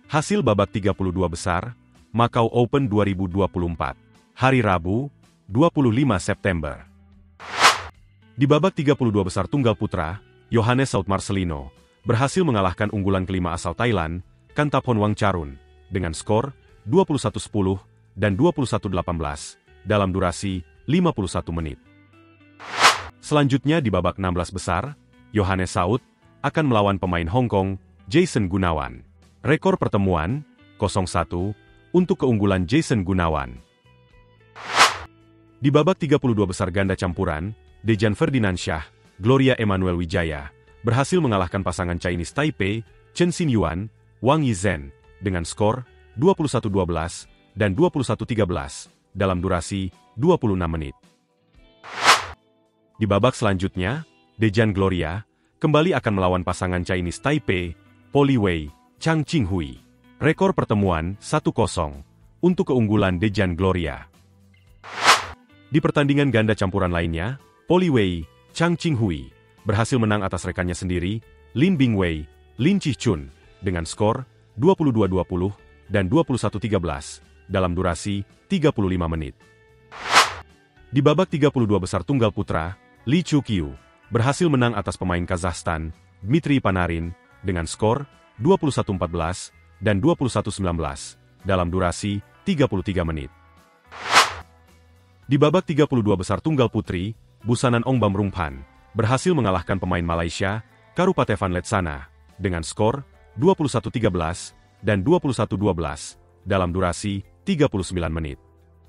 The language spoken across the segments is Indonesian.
Hasil babak 32 besar, Macau Open 2024. Hari Rabu, 25 September. Di babak 32 besar tunggal putra, Yohannes Saud Marcelino berhasil mengalahkan unggulan kelima asal Thailand, Kantaphon Wangcharun, dengan skor 21-10 dan 21-18 dalam durasi 51 menit. Selanjutnya di babak 16 besar, Yohannes Saud akan melawan pemain Hong Kong, Jason Gunawan. Rekor pertemuan, 0-1, untuk keunggulan Jason Gunawan. Di babak 32 besar ganda campuran, Dejan Ferdinandsyah, Gloria Emmanuel Wijaya, berhasil mengalahkan pasangan Chinese Taipei, Chen Xinyuan, Wang Yizhen, dengan skor 21-12 dan 21-13 dalam durasi 26 menit. Di babak selanjutnya, Dejan Gloria kembali akan melawan pasangan Chinese Taipei, Poli Wei, Chang Qinghui. Rekor pertemuan 1-0 untuk keunggulan Dejan Gloria. Di pertandingan ganda campuran lainnya, Poli Wei, Chang Qinghui berhasil menang atas rekannya sendiri, Lin Bingwei, Lin Chichun, dengan skor 22-20 dan 21-13 dalam durasi 35 menit. Di babak 32 besar tunggal putra, Lee Chu-kyu berhasil menang atas pemain Kazakhstan, Dmitry Panarin, dengan skor 21-14 dan 21-19 dalam durasi 33 menit. Di babak 32 besar tunggal putri, Busanan Ongbam Rungpan berhasil mengalahkan pemain Malaysia, Karupatevan Letsana, dengan skor 21-13 dan 21-12 dalam durasi 39 menit.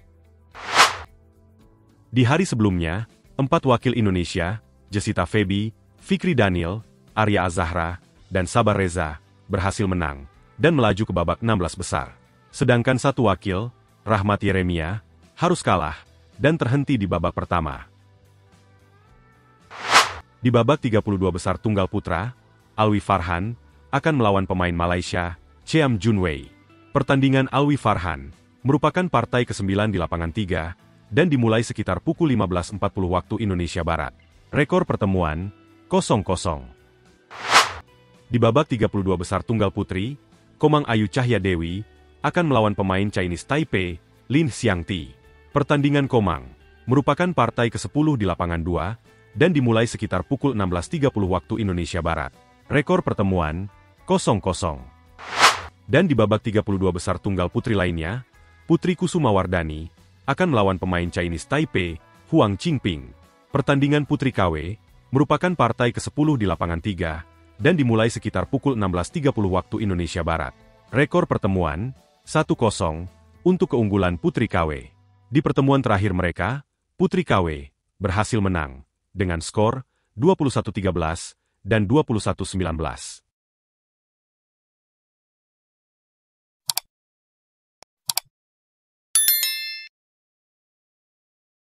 Di hari sebelumnya, 4 wakil Indonesia, Jessita Feby, Fikri Daniel, Arya Azahra, dan Sabar Reza, berhasil menang dan melaju ke babak 16 besar. Sedangkan 1 wakil, Rahmat Yeremia, harus kalah dan terhenti di babak pertama. Di babak 32 besar tunggal putra, Alwi Farhan akan melawan pemain Malaysia, Cheam Junwei. Pertandingan Alwi Farhan merupakan partai ke-9 di lapangan 3 dan dimulai sekitar pukul 15.40 waktu Indonesia Barat. Rekor pertemuan, 0-0. Di babak 32 besar tunggal putri, Komang Ayu Cahya Dewi akan melawan pemain Chinese Taipei, Lin Xiangti. Pertandingan Komang merupakan partai ke-10 di lapangan 2 dan dimulai sekitar pukul 16.30 waktu Indonesia Barat. Rekor pertemuan, 0-0. Dan di babak 32 besar tunggal putri lainnya, Putri Kusuma Wardani akan melawan pemain Chinese Taipei, Huang Qingping. Pertandingan Putri KW merupakan partai ke-10 di lapangan 3 dan dimulai sekitar pukul 16.30 waktu Indonesia Barat. Rekor pertemuan, 1-0 untuk keunggulan Putri KW. Di pertemuan terakhir mereka, Putri KW berhasil menang dengan skor 21-13 dan 21-19.